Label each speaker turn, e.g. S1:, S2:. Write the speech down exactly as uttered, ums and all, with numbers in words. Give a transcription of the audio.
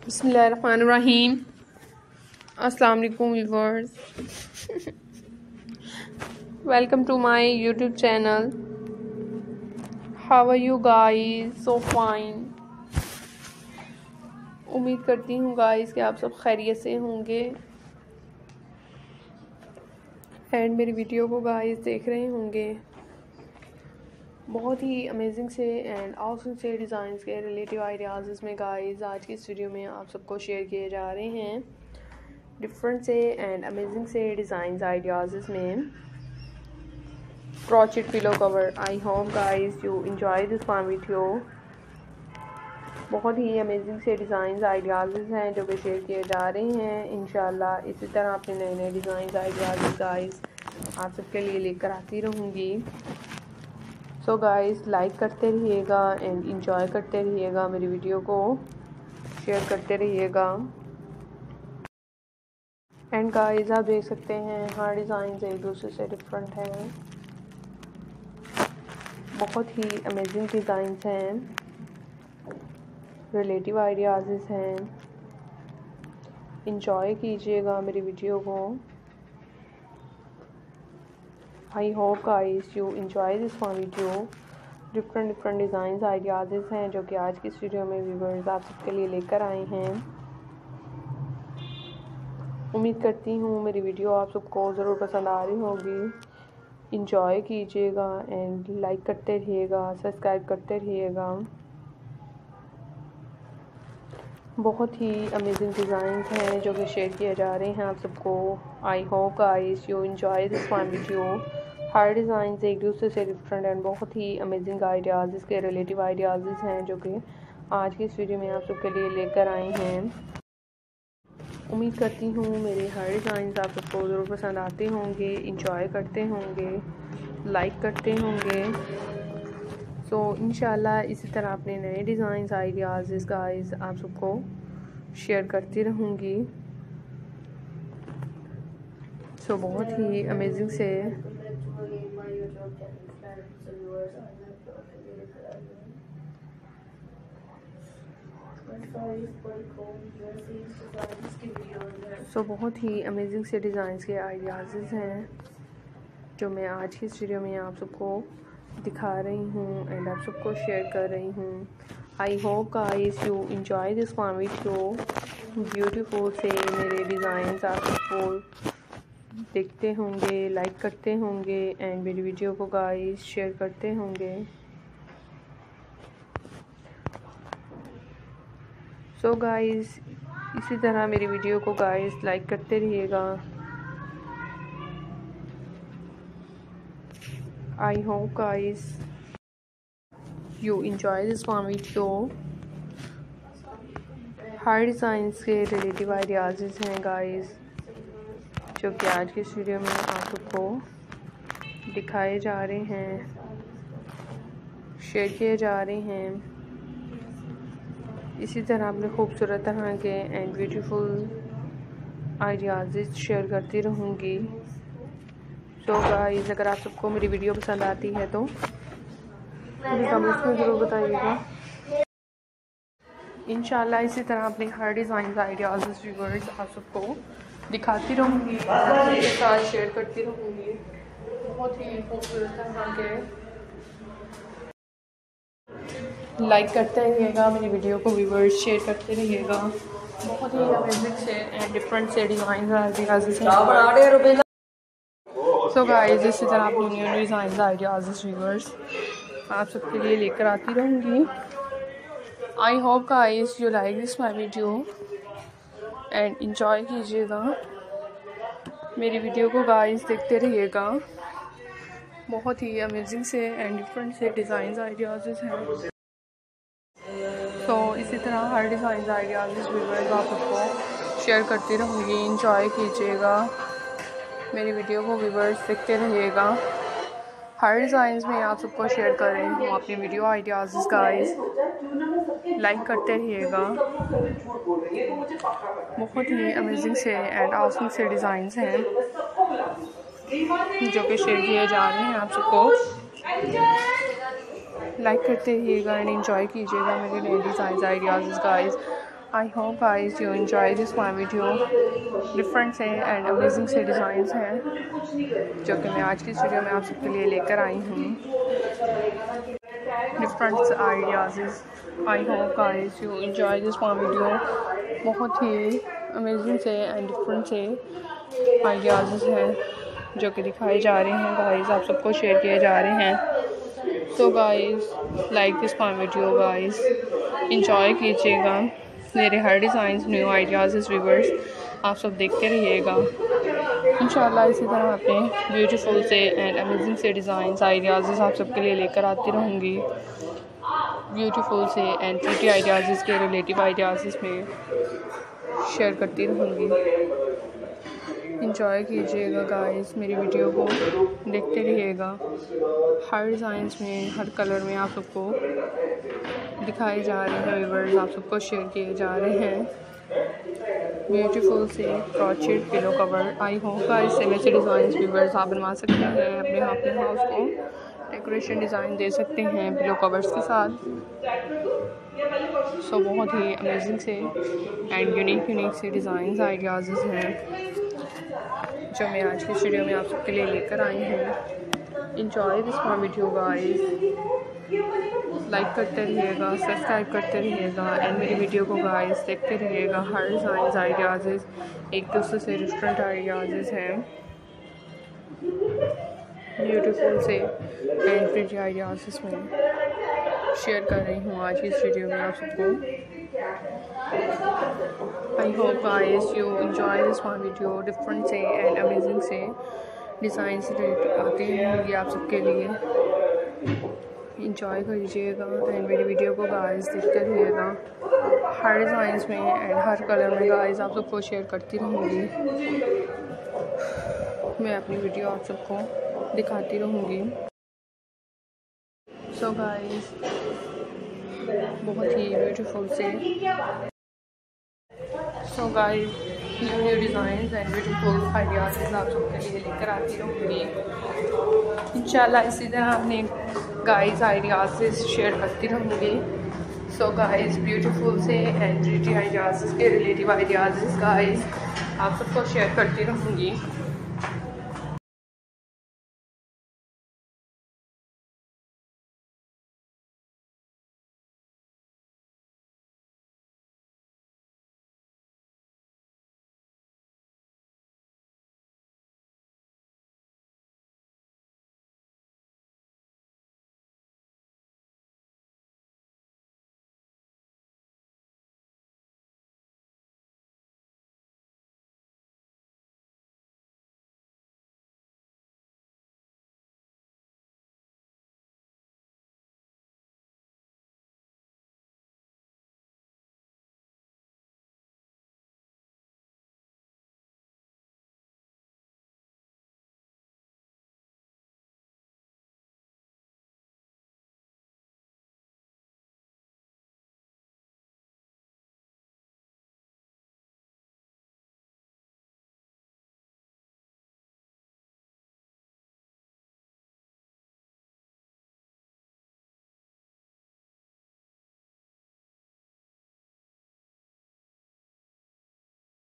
S1: बिस्मिल्लाहिर्रहमानिर्रहीम। अस्सलाम वालेकुम viewers, welcome to my YouTube channel. How are you guys? So fine. उम्मीद करती हूँ गाइस कि आप सब खैरियत से होंगे एंड मेरी वीडियो को गाइस देख रहे होंगे। बहुत ही अमेजिंग से एंड ऑसम से डिज़ाइंस के रिलेटिव आइडियाज़ इसमें गाइस आज की इस वीडियो में आप सबको शेयर किए जा रहे हैं। डिफरेंट से एंड अमेजिंग से डिज़ाइंस आइडियाज़ इसमें crochet pillow cover. I hope guys you enjoy this fun video. बहुत ही अमेजिंग से डिज़ाइंस आइडियाज़ हैं जो कि शेयर किए जा रहे हैं। इंशाल्लाह इसी तरह अपने नए नए डिज़ाइंस आइडियाज़ गाइस आप सबके लिए लेकर आती रहूँगी। सो गाइस लाइक करते रहिएगा एंड इंजॉय करते रहिएगा, मेरी वीडियो को शेयर करते रहिएगा। एंड गाइस आप देख सकते हैं हर डिज़ाइन एक दूसरे से डिफरेंट हैं। बहुत ही अमेजिंग डिज़ाइंस हैं, रिलेटिव आइडियाज़ हैं। इंजॉय कीजिएगा मेरी वीडियो को। I hope guys you enjoy this fun video. Different different designs ideas हैं जो कि आज की इस वीडियो में व्यूअर्स आप सबके लिए लेकर आए हैं। उम्मीद करती हूँ मेरी वीडियो आप सबको ज़रूर पसंद आ रही होगी। इंजॉय कीजिएगा एंड लाइक करते रहिएगा, सब्सक्राइब करते रहिएगा। बहुत ही अमेजिंग डिज़ाइंस हैं जो कि शेयर किए जा रहे हैं आप सबको। I hope guys you enjoy this fun video. हर डिज़ाइन एक दूसरे से डिफरेंट एंड बहुत ही अमेजिंग आइडियाज़ इसके रिलेटिव आइडियाज़ हैं जो कि आज की इस वीडियो में आप सबके लिए लेकर आए हैं। उम्मीद करती हूँ मेरे हर डिज़ाइन आप सबको ज़रूर पसंद आते होंगे, इंजॉय करते होंगे, लाइक करते होंगे। सो so, इंशाल्लाह इसी तरह अपने नए डिज़ाइंस आइडियाज़ गाइस आप सबको शेयर करती रहूँगी। सो so, बहुत ही अमेजिंग से सो so, बहुत ही अमेजिंग से डिज़ाइंस के आइडियाज़ हैं जो मैं आज की इस वीडियो में आप सबको दिखा रही हूँ एंड आप सबको शेयर कर रही हूँ। I hope guys you enjoy this fun video. Beautiful से मेरे डिज़ाइंस आप सबको देखते होंगे, लाइक करते होंगे एंड मेरी वीडियो को गाइस शेयर करते होंगे। सो so गाइस इसी तरह मेरी वीडियो को गाइस लाइक करते रहिएगा। I hope guys you enjoy this fun video. हर डिज़ाइंस के रिलेटिव आइडियाज़ हैं गाइस जो कि आज की इस वीडियो में आप सबको दिखाए जा रहे हैं, शेयर किए जा रहे हैं। इसी तरह अपने खूबसूरत तरह के एंड ब्यूटीफुल आइडियाज़ शेयर करती रहूँगी। सो गाइस अगर आप सबको मेरी वीडियो पसंद आती है तो मुझे कमेंट्स में ज़रूर बताइएगा। इंशाल्लाह इसी तरह अपने हर डिज़ाइन आइडियाज़ व्यूअर्स आप सबको दिखाती रहूँगी, आपके साथ शेयर करती रहूँगी। बहुत ही खूबसूरत तरह के लाइक करते रहिएगा मेरी वीडियो को, व्यूअर्स शेयर करते रहिएगा। बहुत ही अमेजिंग से एंड डिफरेंट से डिज़ाइन आइडियाज़ हैं। सो गाइस इसी तरह अपनी न्यू डिज़ाइन आइडियाज़ व्यूअर्स आप सबके लिए लेकर आती रहूँगी। I hope guys you like this my video and enjoy कीजिएगा मेरी वीडियो को गाइस, देखते रहिएगा। बहुत ही अमेजिंग से एंड डिफरेंट से डिज़ाइन आइडियाज़ हैं। सो so, इसी तरह हर डिज़ाइन आइडियाज़ व्यूअर्स आप सबको शेयर करती रहूँगी। इंजॉय कीजिएगा मेरी वीडियो को व्यूअर्स, देखते रहिएगा। हर डिज़ाइंस में आप सबको शेयर कर रही हूँ अपनी वीडियो आइडियाज़ गाइस, लाइक करते रहिएगा। बहुत ही अमेजिंग से एंड ऑसम से डिज़ाइंस हैं जो कि शेयर किए जा रहे हैं आप सबको। लाइक करते रहिएगा एंड एंजॉय कीजिएगा मेरे नए design ideas guys. I hope guys you enjoy this my video. Different से एंड अमेजिंग से डिज़ाइंस हैं जो कि मैं आज की इस वीडियो में आप सबके लिए लेकर आई हूँ। Different ideas. I hope guys you enjoy this my video. बहुत ही अमेजिंग से एंड डिफरेंट से आइडियाज़ हैं जो कि दिखाए जा रहे हैं गाइस, आप सबको शेयर किए जा रहे हैं। तो guys like this my video guys, enjoy कीजिएगा मेरे हर डिज़ाइन न्यू आइडियाज़ व्यूवर्स, आप सब देखते रहिएगा। इंशाल्लाह इसी तरह अपने ब्यूटीफुल से एंड अमेजिंग से डिज़ाइंस आइडियाज़ आप सबके लिए लेकर आती रहूँगी। ब्यूटीफुल से एंड प्रिटी आइडियाज़ के रिलेटिव आइडियाज़ में शेयर करती रहूँगी। इंजॉय कीजिएगा गाइस, मेरी वीडियो को देखते रहिएगा। हर डिज़ाइंस में, हर कलर में आप सबको दिखाए जा रहे हैं व्यूअर्स, आप सबको शेयर किए जा रहे हैं। ब्यूटीफुल से crochet pillow cover. I hope guys से वैसे डिज़ाइन व्यूअर्स आप बनवा सकते हैं, अपने अपने हाउस को डेकोरेशन डिज़ाइन दे सकते हैं पिलो कवर्स के साथ। सो so, बहुत ही अमेजिंग से एंड यूनिक यूनिक से डिज़ाइन आइडियाज़ हैं जो मैं आज की वीडियो में आप सबके लिए लेकर आई हूँ। Enjoy this my video guys, like करते रहिएगा, सब्सक्राइब करते रहिएगा एंड मेरी वीडियो को गाइस देखते रहिएगा। हर डिज़ाइन आइडियाज़ एक दूसरे से डिफरेंट आइडियाज़ हैं, ब्यूटीफुल से एंड प्रिटी आइडियाज़ में शेयर कर रही हूँ आज की इस वीडियो में आप सबको। I hope guys you enjoy this my video. Different से एंड अमेजिंग से डिज़ाइन आती रहेंगी आप सबके लिए। इंजॉय कीजिएगा एंड मेरी वीडियो को गाइस देखते रहिएगा। हर डिज़ाइंस में एंड हर कलर में गाइस आप सबको शेयर करती रहूँगी। मैं अपनी वीडियो आप सबको दिखाती रहूँगी। सो गाइस बहुत ही ब्यूटीफुल से so guys new new design and beautiful ideas आप सबके लिए लेकर आती रहूँगी। इंशाल्लाह इसी तरह अपने गाइस आइडियाज़ शेयर करती रहूँगी। सो गाइस ब्यूटीफुल से एंड प्रिटी आइडियाज़ के रिलेटिव आइडियाज़ गाइस आप सबको शेयर करती रहूँगी।